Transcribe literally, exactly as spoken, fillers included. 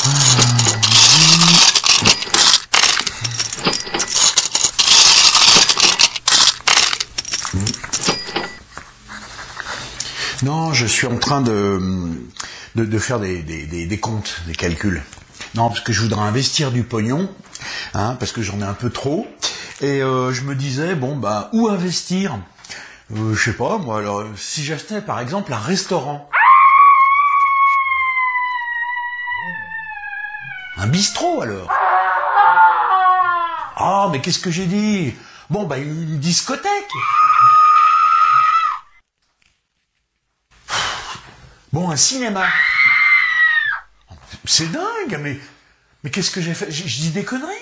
Non, je suis en train de, de, de faire des, des, des, des comptes, des calculs. Non, parce que je voudrais investir du pognon, hein, parce que j'en ai un peu trop. Et euh, je me disais, bon, bah, où investir euh, Je sais pas, moi, alors, si j'achetais, par exemple, un restaurant. Un bistrot, alors. Ah, mais qu'est-ce que j'ai dit? Bon, bah, une discothèque. Bon, un cinéma. C'est dingue, mais, mais qu'est-ce que j'ai fait? Je dis des conneries?